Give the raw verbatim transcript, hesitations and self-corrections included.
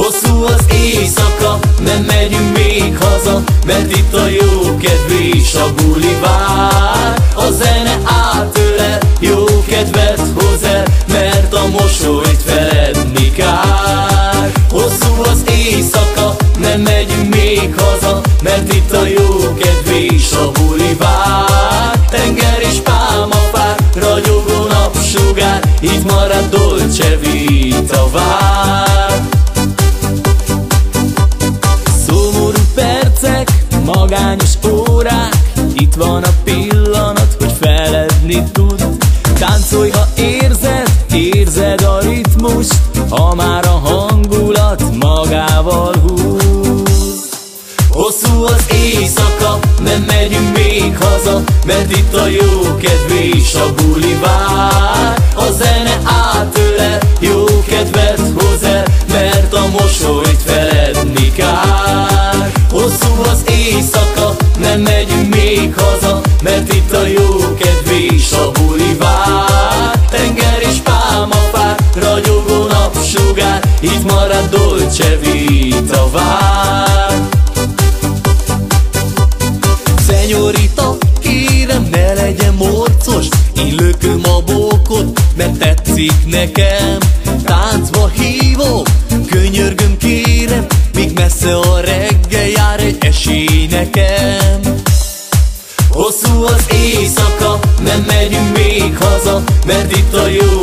Hosszú az éjszaka, nem megyünk még haza, mert itt a jó kedv és a buli vár. A zene átölel, jó kedvet hoz el, mert a mosolyt feledni kár. Hosszú az éjszaka, nem megyünk még haza, mert itt a jó kedv és a buli vár. Tenger és pálmafák, ragyogó napsugár, itt marad Dolce Vita vár. Szomorú percek, magányos órák, itt van a pillanat, hogy feledni tud. Táncolj, ha érzed, érzed a ritmust, ha már a hangulat magával húz. Hosszú az éjszaka, nem megyünk még haza, mert itt a jó kedv és a buli vár. A zene átölel, jó kedvet hoz el, mert a mosolyt feledni kár. Hosszú az éjszaka, nem megyünk még haza, mert itt a jó kedv és a buli vár. Tenger és pálmafák, ragyogó napsugár, itt marad Dolce Vita vár. Szenyorita, kérem, ne legyen morcos, én lököm a bókot, mert tetszik nekem. Táncba hívok, könyörgöm kérem, míg messze a reggel jár, egy esély nekem. Hosszú az éjszaka, nem megyünk még haza, mert itt a jó